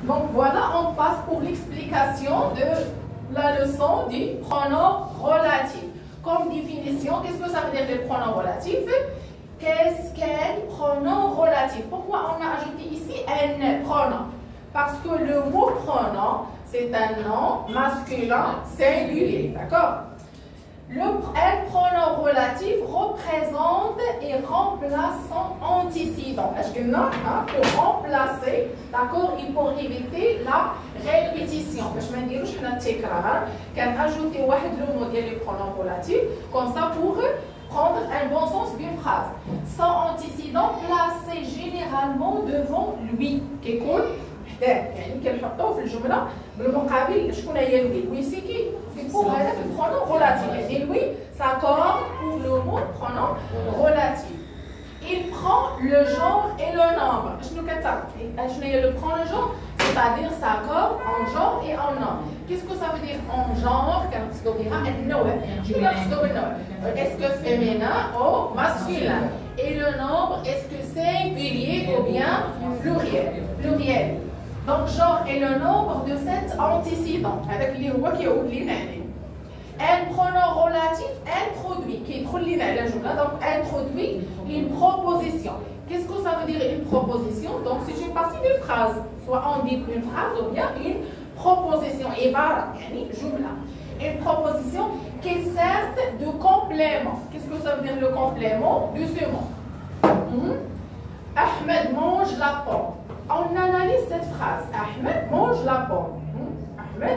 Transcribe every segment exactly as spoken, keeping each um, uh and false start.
Donc voilà, on passe pour l'explication de la leçon du pronom relatif. Comme définition, qu'est-ce que ça veut dire le pronom relatif? Qu'est-ce qu'un pronom relatif? Pourquoi on a ajouté ici un pronom? Parce que le mot pronom, c'est un nom masculin singulier, d'accord? Le, un pronom relatif représente et remplace son antécédent. Est-ce que non, hein, pour remplacer, d'accord, et pour éviter la répétition. باش ما نديروش حنا التكرار، كنأجوتي واحد لو مو ديال لي برونون relatifs comme ça pour prendre un bon sens d'une phrase. Son antécédent placé généralement devant lui. كيكون حداه، يعني كنحطوه في الجملة بالمقابل شكون هي lui. Oui, c'est qui? C'est pour هذاك البرونون relatif. Et lui, ça correspond pour le mot pronom relatif. Il prend le genre et le nombre. شنو كتعرف؟ شنو هي le prend le genre؟ C'est-à-dire ça accorde en genre et en nombre. Qu'est-ce que ça veut dire en genre? كنقصدو بها النوع. شنو كنقصدو بالنوع؟ Est-ce que féminin ou masculin? Et le nombre, est-ce que singulier ou bien pluriel? Pluriel. Donc genre et le nombre de cet antécédent. هذاك اللي هو كيعود لينا هنا. Un pronom relatif introduit, qui introduit la jumla, donc introduit une proposition. Qu'est-ce que ça veut dire une proposition? Donc c'est une partie d'une phrase. Soit on dit une phrase ou bien une proposition. Ibara, yani jumla. Une proposition qui sert de complément. Qu'est-ce que ça veut dire le complément de ce mot? Hmm? Ahmed mange la pomme. On analyse cette phrase. Ahmed mange la pomme. Hmm? Ahmed.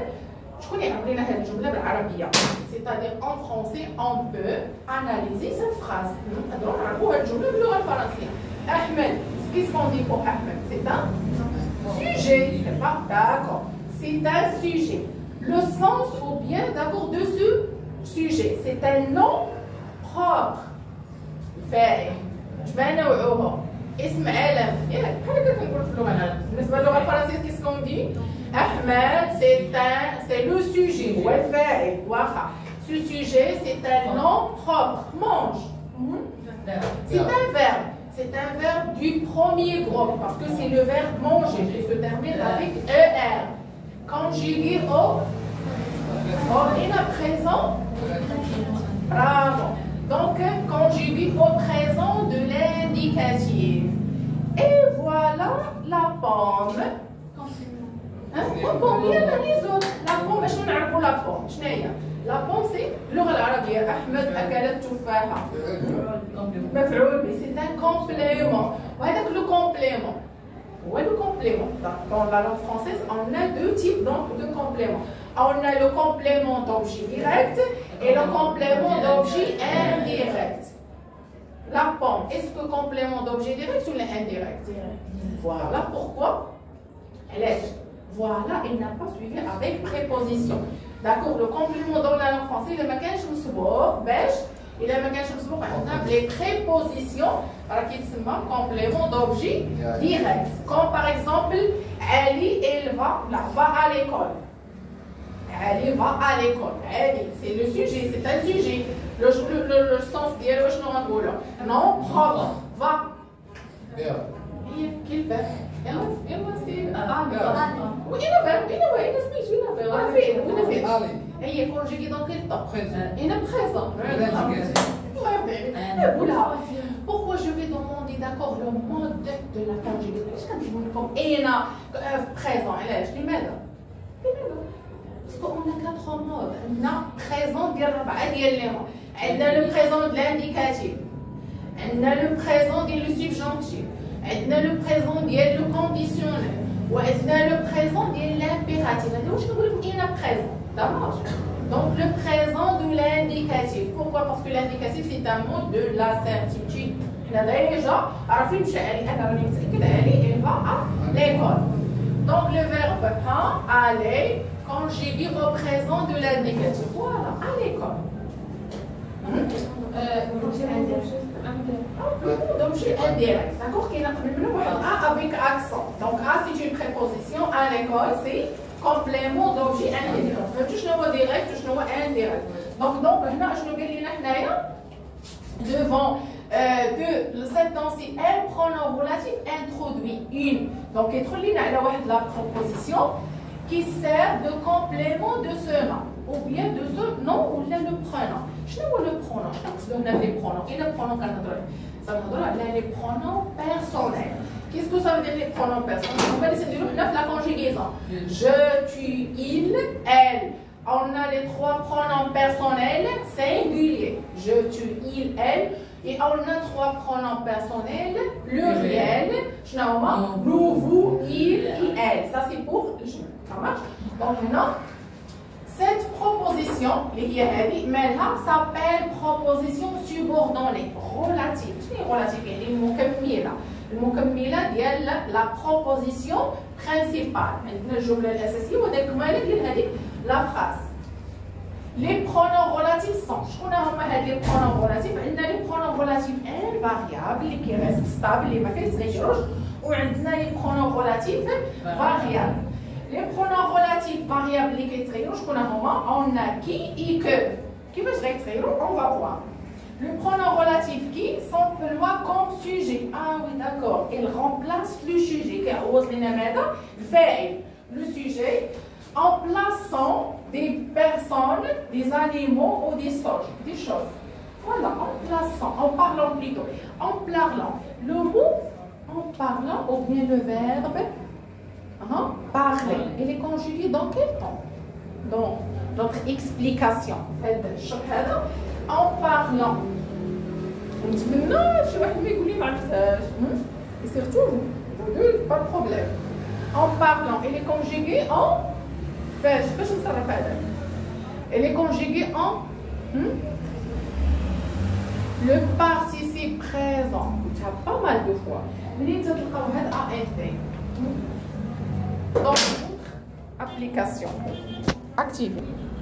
C'est-à-dire en français, on peut analyser cette phrase. Ahmed, qu'est-ce qu'on dit pour Ahmed? C'est un sujet, c'est pas d'accord. C'est un sujet. Le sens ou bien d'accord de ce sujet, c'est un nom propre. فاعل. جمع نوعه اسم علم. ياك بحال هكا كنقولوا في اللغة العربية. بالنسبة للغة الفرنسية qu'est-ce qu'on dit? Ahmed, c'est un, c'est le sujet. Ouais, fait, ce sujet, c'est un nom propre. Mange. C'est un verbe. C'est un verbe du premier groupe parce que c'est le verbe manger qui se termine avec er. Conjugué au au présent. Bravo. Donc conjugué au présent de l'indicatif. Et voilà la pomme. Hein? Pomme, il y en a les autres. La pomme, je ne sais pas la pomme. La pomme, c'est اللغة العربية. أحمد أكل التفاحة. مفعول به. C'est un complément. وهذاك le complément. Où est le complément? Dans la langue française, on a deux types donc, de compléments. On a le complément d'objet direct et le complément d'objet indirect. La pomme, est-ce que complément d'objet direct ou indirect? Voilà pourquoi elle est. Voilà, il n'a pas suivi avec préposition. D'accord, le complément dans la langue française, il a un مسبوق باش إلا ما كانش مسبوق عندنا les prépositions راه كيتسمى complément d'objet direct. Comme par exemple, Ali, il va, là, va à l'école. Ali va à l'école. Ali, c'est le sujet, c'est un sujet. Le, le, le, le sens ديالو شنو غنقولو؟ Non propre, va. هي كيف يلا يلا سير وإنا فهم إنا وإنا سميت وإنا فهم راه فين وإنا فين هي كونجيكي دون كيل طون إنا بريزون قولها. Pourquoi je vais demander d'accord le mode de la conjugaison? علاش كنجيبو لكم إنا présent علاش لماذا؟ لماذا؟ Parce qu'on a quatre modes. عندنا présent ديال ربعة ديال لي مود. عندنا le présent de l'indicatif. عندنا le présent ديال le subjonctif. عندنا لو بريزون ديال لو كونديسيونيل وعندنا لو بريزون ديال لامبيراتيف. هذا واش كنقول لكم انا بريزون دابا. Donc le présent de l'indicatif. Pourquoi? Parce que l'indicatif c'est un mot de la certitude. حنا déjà عارفين مشى علي انا راني متاكد علي il va à l'école. Donc le verbe aller conjugué au présent de l'indicatif. Voilà, à l'école. Donc j'ai indirect, d'accord? Qui est A avec accent. Donc A c'est une préposition, à l'école c'est complément d'objet indirect. فهمتوا شنو هو direct وشنو هو indirect. Donc donc هنا شنو قال لنا حنايا؟ Devant euh, de cette danse, un pronom relatif introduit une. Donc, il y a la proposition qui sert de complément de ce nom, ou bien de ce nom ou bien le pronom. Je ne vois le pronom, je ne sais pas les pronoms. Et le pronom, ça veut dire les pronoms personnels. Qu'est-ce que ça veut dire les pronoms personnels? On va essayer de la conjugaison. Je, tu, il, elle. On a les trois pronoms personnels singuliers. Je, tu, il, elle. Et on a trois pronoms personnels pluriels. Nous, vous, il et elle. Ça, c'est pour. Ça marche? Donc maintenant, cette proposition, elle s'appelle proposition subordonnée, relative. C'est relative. Il y a la proposition principale. La phrase. Les pronoms relatifs sont. Je connais les pronoms relatifs. On a les pronoms relatifs invariables qui restent stables, et on a les pronoms relatifs variables. Les pronoms relatifs variables qui sont, on a qui et que. Qui veut dire on va voir. Le pronom relatif qui s'emploie comme sujet. Ah oui, d'accord. Il remplace le sujet. Le sujet en plaçant des personnes, des animaux ou des choses. Des choses. Voilà, en plaçant, en parlant plutôt. En parlant. Le mot en parlant ou bien le verbe hein, parler. Il est conjugué dans quel temps? Dans notre explication. En parlant. On dit non, je suis et surtout vous, vous deux, pas de problème. En parlant, il est conjugué en fait, je sais pas ça va faire. Elle est conjuguée en hmm? le participe présent. Tu as pas mal de fois. Mais tu as donc, application. Active.